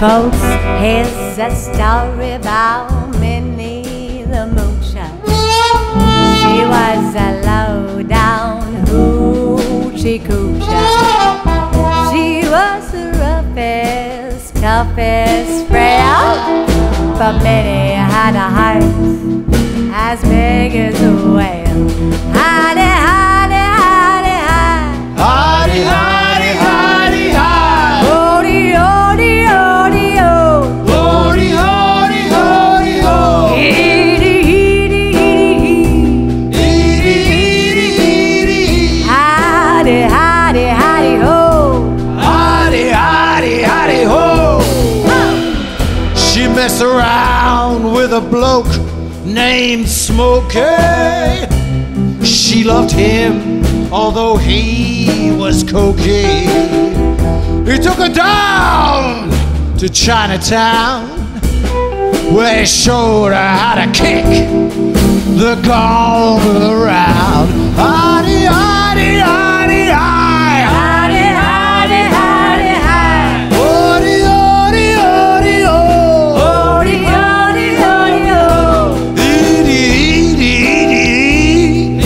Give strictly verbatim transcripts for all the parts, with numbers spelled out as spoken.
folks, here's a story about Minnie the Moocher. She was a low-down hoochie coocher. She was the roughest, toughest frail, but Minnie had a heart as big as a whale. Hidey, hidey, hidey, hidey, hidey, hidey, hidey, hidey. Hody, hody, hody, ho. Hody, hody, hody, ho. Heedy, heedy, heedy, hee. Eedy, eedy, eedy, hee. Hidey, hidey, hidey, ho. Hidey, hidey, hidey, ho. She messed around with a bloke named Smokey. She loved him, although he was cokey. He took her down to Chinatown, where he showed her how to kick the gong around. Hidey, hidey, hidey, hidey. Hidey, hidey, hidey, hidey. Hody, hody, hody, ho. Hody, hody, hody, ho. Eedy, eedy, eedy,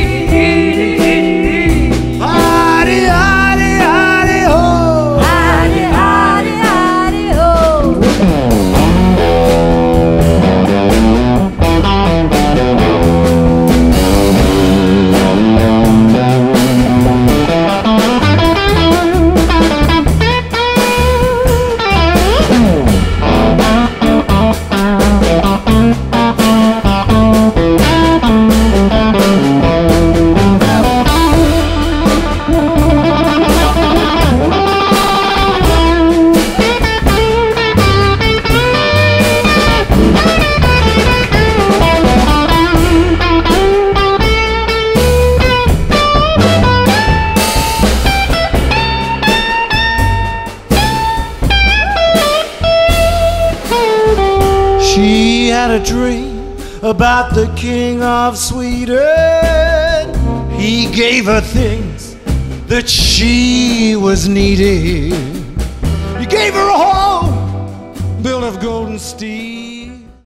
eedy. Hody, hody, hody, ho. Hidey, hidey, hidey, ho. She had a dream about the king of Sweden. He gave her things that she was needing. He gave her a home built of golden steel.